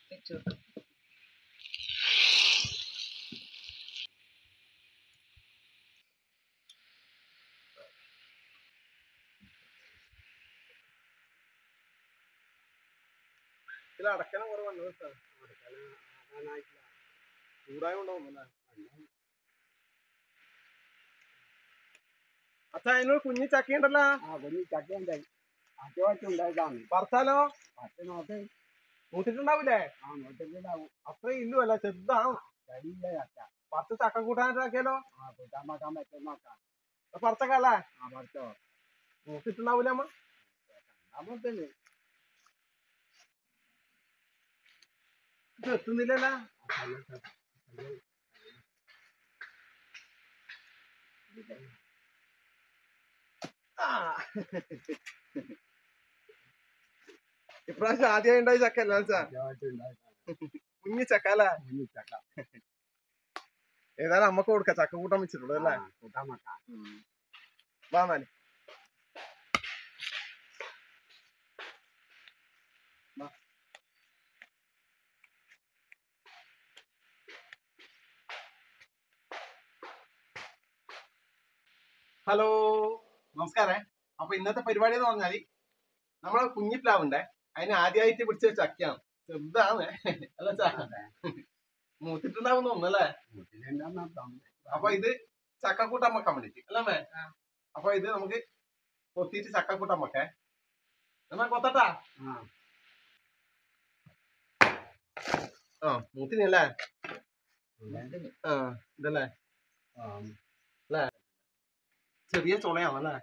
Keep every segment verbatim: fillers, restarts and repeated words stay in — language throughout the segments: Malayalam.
ഇതിൽ അടക്കണം കുറവാണ് ചൂടായ കൊണ്ടാവുന്നല്ലേ. അച്ഛാ അതിനൊരു കുഞ്ഞി ചക്കയുണ്ടല്ലോ. ആ കുഞ്ഞി ചക്ക ഉണ്ടായി അത്യാവശ്യം ഉണ്ടായതാണ്. പറിച്ചാലോ? പത്ത് നോട്ട് മൂത്തിട്ടുണ്ടാവൂലേ? ആ നോട്ടിട്ടുണ്ടാവും. അത്ര ഇല്ലുമല്ല, ചെറുതാണ്. കഴിയില്ല ചക്ക. പത്ത് ചക്ക കൂട്ടാനാക്കിയാലോ? ആ കൂട്ടാൻ വെക്കാൻ പറ്റും നോക്കാം. പറിച്ചക്കല്ലേ? ആ പറിച്ചോ. മൂത്തിട്ടുണ്ടാവൂല അമ്മ? നമുക്കല്ലേ ഇത് എത്തുന്നില്ലല്ലോ. ഇപ്രാവശ്യം ആദ്യമായി ഉണ്ടായി ചക്ക അല്ല കുഞ്ഞി ചക്ക അല്ലേ? കുഞ്ഞി ചക്ക ഏതായാലും അമ്മക്ക് കൊടുക്കാം. ചക്ക കൂട്ടാൻ വെച്ചിട്ടുള്ളൂ അല്ലേ? കൂട്ടാൻ വെക്കാം. വാ നാല് ഹലോ നമസ്കാരേ. അപ്പൊ ഇന്നത്തെ പരിപാടി എന്ന് പറഞ്ഞാല് നമ്മളെ കുഞ്ഞിപ്ലാവുണ്ടേ, അതിന് ആദ്യമായിട്ട് പിടിച്ച ചക്കയാണ്. ചെറുതാണ് അല്ല ചാ മൂത്തിട്ടുണ്ടാവുന്ന ഒന്നല്ലേ? അപ്പൊ ഇത് ചക്കക്കൂട്ടാൻ വെക്കാൻ വേണ്ടിട്ട് അല്ലേ? അപ്പൊ ഇത് നമുക്ക് കൊത്തിയിട്ട് ചക്കക്കൂട്ടാൻ വെക്കേ. എന്നാ കൊത്തട്ടാ? ആ മൂത്തിനല്ലേ? ആ ഇതല്ലേ അല്ലേ? ചെറിയ ചുളയാണല്ലേ?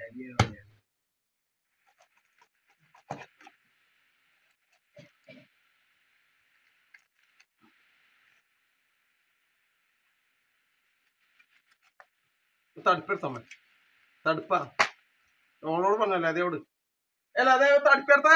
തടുപ്പെടുത്താൻ പറ്റും. തടുപ്പാ ഓളോട് പറഞ്ഞല്ലേ അതേയോട് അല്ല അതേ തടുപ്പെടുത്തേ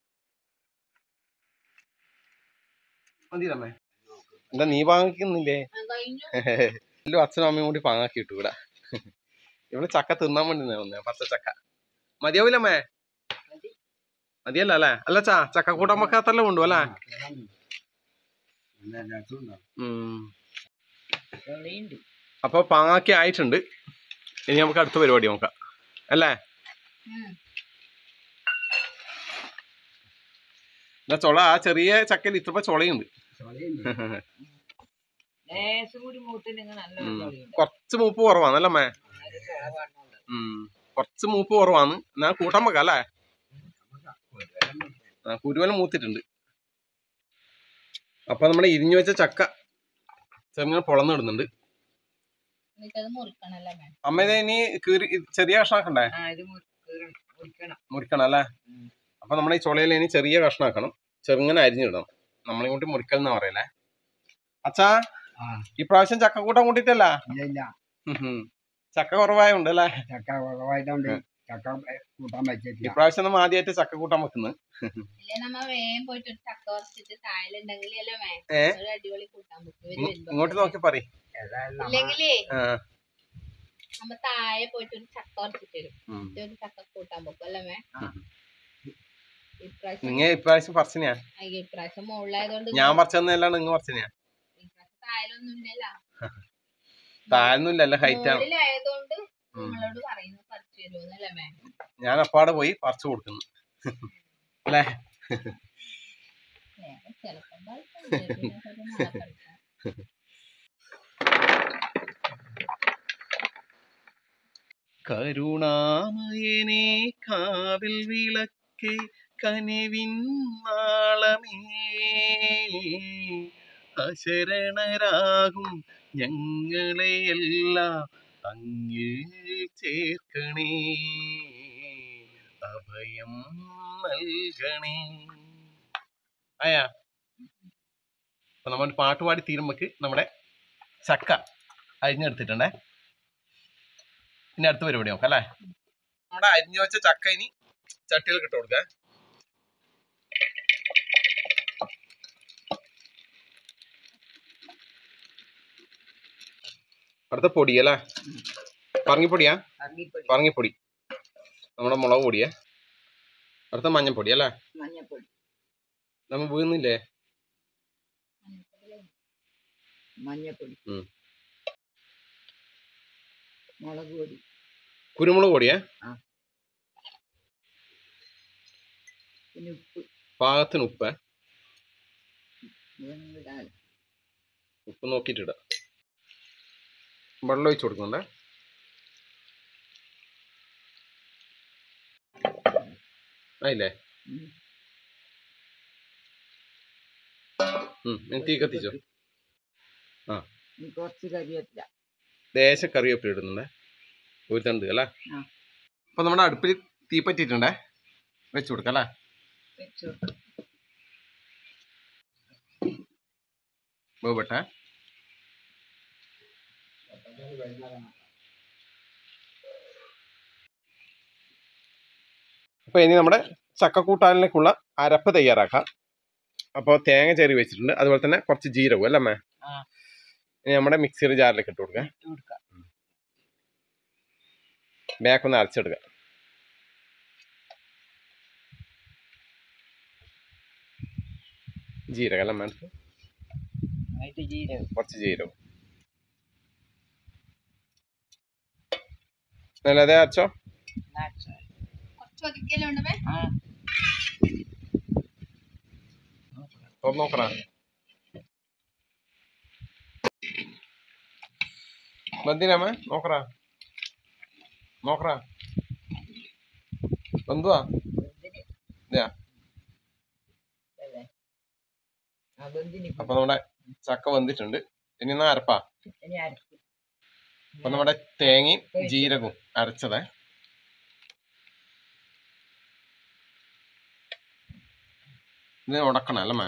മതിയല്ലേ? എന്താ നീ പാങ്ങിക്കുന്നില്ലേ? എല്ലാം അച്ഛനും അമ്മയും കൂടി പാങ്ങാക്കി കിട്ടു ഇവിടെ. ഇവിടെ ചക്ക തിന്നാൻ വേണ്ടി വന്നേ. പച്ച ചക്ക മതിയാവൂലമ്മേ? മതിയല്ല അല്ലേ? അല്ല ചാ ചക്ക കൂട്ടാൻ വെക്കാത്തല്ലേ കൊണ്ടു അല്ലേ? അപ്പൊ പാങ്ങാക്കി ആയിട്ടുണ്ട്. ഇനി നമുക്ക് അടുത്ത പരിപാടി നോക്കാം അല്ലേ? എന്നാ ചൊള ആ ചെറിയ ചക്കയിൽ ഇത്ര ചൊളയുണ്ട്. കൊറച്ച് മൂപ്പ് കുറവാന്നല്ലേ? ഉം കൊറച്ച് മൂപ്പ് കുറവാന്ന്. എന്നാ കൂട്ടാൻ വെക്കാം അല്ലേ? ആ കുരുവല മൂത്തിട്ടുണ്ട്. അപ്പൊ നമ്മുടെ ഇരിഞ്ഞു വെച്ച ചക്ക ചെറുങ്ങനെ പൊളന്നിടുന്നുണ്ട്. അമ്മ ഇത് ഇനി കീറി ചെറിയ കഷ്ണാക്കണ്ടേ? മുറിക്കണം അല്ലേ? അപ്പൊ നമ്മുടെ ഈ ചുളയിൽ ഇനി ചെറിയ കഷ്ണാക്കണം. ചെറുങ്ങനെ അരിഞ്ഞിടണം. നമ്മളിങ്ങോട്ട് മുറിക്കൽ എന്നാ പറയല്ലേ. അച്ഛാ ഈ പ്രാവശ്യം ചക്ക കൂട്ടാൻ കൂട്ടിട്ടല്ല? ചക്ക കുറവായോണ്ട് അല്ലേ? ചക്ക കുറവായതുകൊണ്ട് ചക്ക കൂട്ടാൻ വെച്ചിട്ടില്ല. ഇപ്രാവശ്യം നമ്മൾ ആദ്യമായിട്ട് ചക്ക കൂട്ടാൻ വെക്കുന്നത്. ഇങ്ങോട്ട് നോക്കി പറയും. താഴെ പോയിട്ട് ഒരു ചക്ക ഉറച്ചിട്ട് വരും. ചക്ക കൂട്ടാൻ വെക്കും അല്ലേ? നിങ്ങ ഇപ്രാവശ്യം പറിച്ചിനാ? ഇപ്രാവശ്യം മുകളിലായതുകൊണ്ട് ഞാൻ പറിച്ചതന്നെയല്ലാണ് നിങ്ങ പറിച്ചിനാ? താഴെയൊന്നും ഇല്ലല്ലോ. താഴൊന്നും ഇല്ലല്ലോ, ഹൈറ്റ് ആണ്. ആയതുകൊണ്ട് നമ്മളോട് പറയുന്നത് പറിച്ചു തരുമോന്നല്ലേ? ഞാൻ അപ്പാടെ പോയി പറിച്ചു കൊടുക്കുന്നു അല്ലേ? കരുണാമയനേ കാവിൽ വിളക്കേ കനിവിൻ നാളമേ അശരണരാകും ഞങ്ങളെയെല്ലാം അങ്ങിൽ ചേർക്കണേ, അഭയം നൽകണേ. ആയാ അപ്പൊ നമ്മൾ പാട്ടുപാടി തീരുമ്പോക്ക് നമ്മുടെ ചക്ക അരിഞ്ഞെടുത്തിട്ടുണ്ടേ. ഇനി അടുത്ത പരിപാടി നോക്കാം അല്ലേ? നമ്മുടെ അരിഞ്ഞു വെച്ച ചക്ക ഇനി ചട്ടിയിൽ ഇട്ട് കൊടുക്ക. അടുത്ത പൊടി അല്ലേ? പറങ്ങിപ്പൊടിയാ? പറങ്ങിപ്പൊടി നമ്മുടെ മുളക് പൊടിയാ. അടുത്ത മഞ്ഞപ്പൊടി അല്ലേ? മഞ്ഞപ്പൊടി നമ്മ വീഴുന്നില്ലേ? മഞ്ഞപ്പൊടി ഉം. മുളക് പൊടി കുരുമുളക് പൊടിയേ പിന്നെ ഉപ്പ് പാകത്തിന് ഉപ്പ് ഇതൊന്നും ഇടാൻ ഉപ്പ് നോക്കിയിട്ട് ഇടാം. വെള്ളം ഒഴിച്ച് കൊടുക്കണ്ടേ. ആയില്ലേ? തീ കത്തിച്ചോ. ആ കുറച്ച് കരിവേപ്പില ദേശ കറിവേപ്പില ഇടുന്നുണ്ടേ, ഒരു തണ്ട് അല്ലേ. അപ്പൊ നമ്മുടെ അടുപ്പിൽ തീ പറ്റിയിട്ടുണ്ടേ, വെച്ച് കൊടുക്കാം അല്ലേ. വേവട്ടെ. അപ്പൊ ഇനി നമ്മുടെ ചക്കക്കൂട്ടാനിലേക്കുള്ള അരപ്പ് തയ്യാറാക്കാം. അപ്പോൾ തേങ്ങ ചെറി വെച്ചിട്ടുണ്ട്, അതുപോലെ തന്നെ കുറച്ച് ജീരകം അല്ലേ അമ്മേ. ഇനി നമ്മുടെ മിക്സിയുടെ ജാറിലേക്ക് ഇട്ട് കൊടുക്കാം. ബാക്കൊന്ന് അരച്ചെടുക്കാം. ജീരകം അല്ലേ അമ്മ, കുറച്ച് ജീരകം നല്ലതേ അരച്ചോ. നോക്കണ ബന്ധിനാമ നോക്കറ നോക്കറ ബന്ധുവാ. അപ്പൊ നമ്മുടെ ചക്ക വന്നിട്ടുണ്ട്. ഇനി എന്നാ അരപ്പാ. അപ്പൊ നമ്മുടെ തേങ്ങയും ജീരകവും അരച്ചതേ ഇത് ഉടക്കണം അല്ലേ മേ.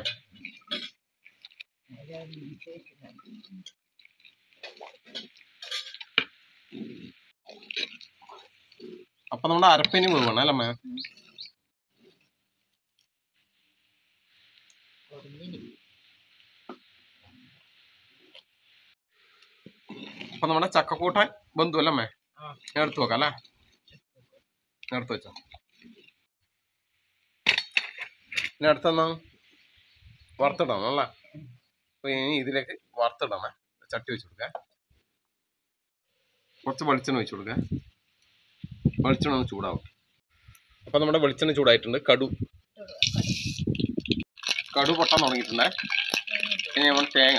അപ്പൊ നമ്മുടെ അരപ്പിന് വേണം അല്ലേ മേ. അപ്പൊ നമ്മുടെ ചക്കക്കൂട്ടാൻ ബന്ധു അല്ലേ മേ. എടുത്തു വെക്കാം അല്ലേ, എടുത്തു വെച്ചോ. ഇനി അടുത്തെന്നാ വറുത്തിടണം അല്ലേ. അപ്പൊ ഇനി ഇതിലേക്ക് വറുത്തിടണേ. ചട്ടി വെച്ച് കൊടുക്ക, കുറച്ച് വെളിച്ചെണ്ണ ഒഴിച്ചു കൊടുക്ക. വെളിച്ചെണ്ണ ഒന്ന് ചൂടാവും. അപ്പൊ നമ്മുടെ വെളിച്ചെണ്ണ ചൂടായിട്ടുണ്ട്. കടു കടു പൊട്ടാൻ തുടങ്ങിയിട്ടുണ്ടേ. ഇനി നമ്മൾ തേങ്ങ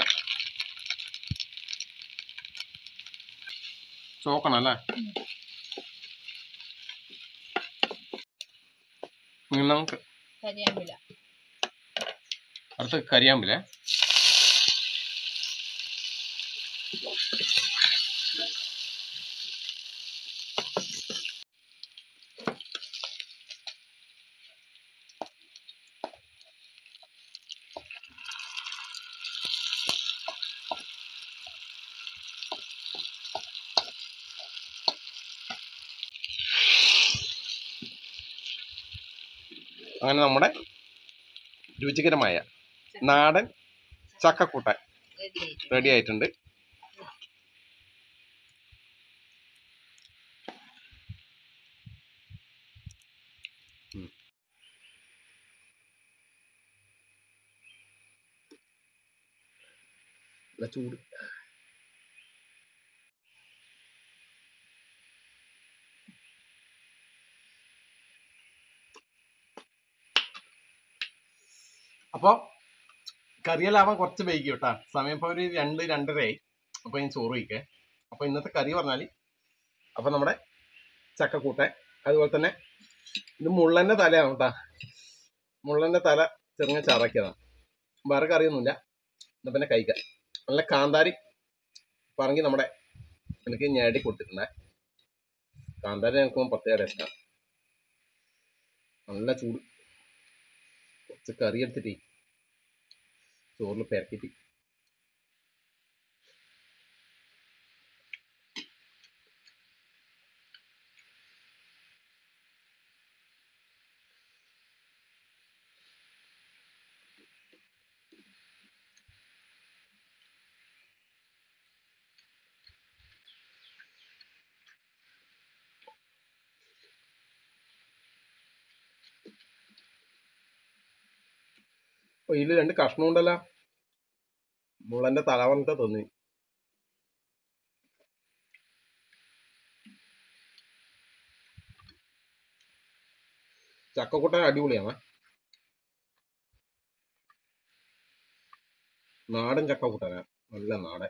ചോക്കണം അല്ലേ. നമുക്ക് അടുത്ത് കരിയാമ്പില്ലേ. അങ്ങനെ നമ്മുടെ രുചികരമായ നാടൻ ചക്കക്കൂട്ടാൻ റെഡി ആയിട്ടുണ്ട്. ചൂട് അപ്പൊ കറിയെല്ലാവാൻ കുറച്ച് വൈകി കേട്ടാ. സമയം ഇപ്പൊ ഒരു രണ്ട് രണ്ടരയായി. അപ്പൊ ഞാൻ ചോറ് വയ്ക്കേ. അപ്പൊ ഇന്നത്തെ കറി പറഞ്ഞാല് അപ്പൊ നമ്മുടെ ചക്കക്കൂട്ടാൻ, അതുപോലെ തന്നെ ഇത് മുള്ളന്റെ തലയാണ് കേട്ടാ. മുള്ളന്റെ തല ചെറുങ്ങ ചാറാക്കിയതാണ്. വേറെ കറിയൊന്നുമില്ല. എന്നാ പിന്നെ കഴിക്കാം. നല്ല കാന്താരി പറങ്കി നമ്മുടെ എനിക്ക് ഞേടി കൊടുത്തിട്ടുണ്ടേ. കാന്താരി എനിക്ക് പ്രത്യേക ടേസ്റ്റാണ്. നല്ല ചൂട്. കുറച്ച് കറി എടുത്തിട്ട് ചോറിൽ പെരക്കിട്ട് അപ്പൊ ഇതിൽ രണ്ട് കഷ്ണം ഉണ്ടല്ലോ. മുള്ളന്റെ തലവണത്തെ തോന്നി. ചക്കക്കൂട്ടൻ അടിപൊളിയാണ്. നാടൻ ചക്കക്കൂട്ടനാ, നല്ല നാടൻ.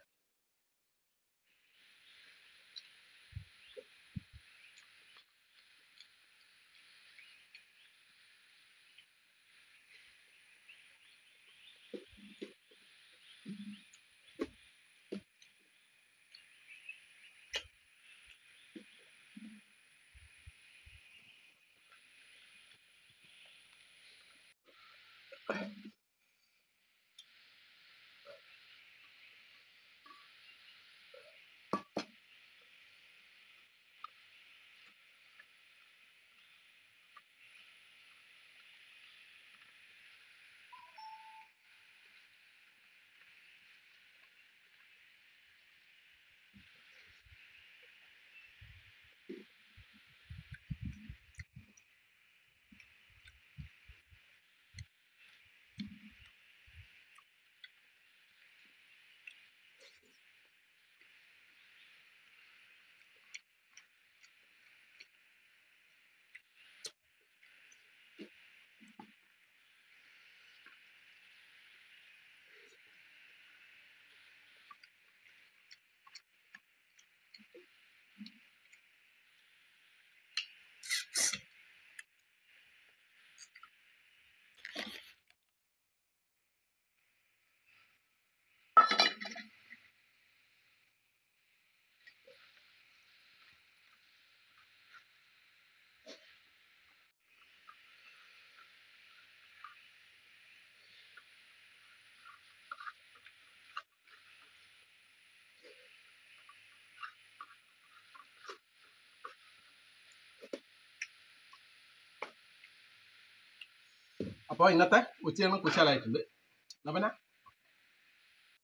അപ്പോൾ ഇന്നത്തെ ഉച്ചയൂണ് കുശാലായിട്ടുണ്ട്. എന്നാ പിന്നെ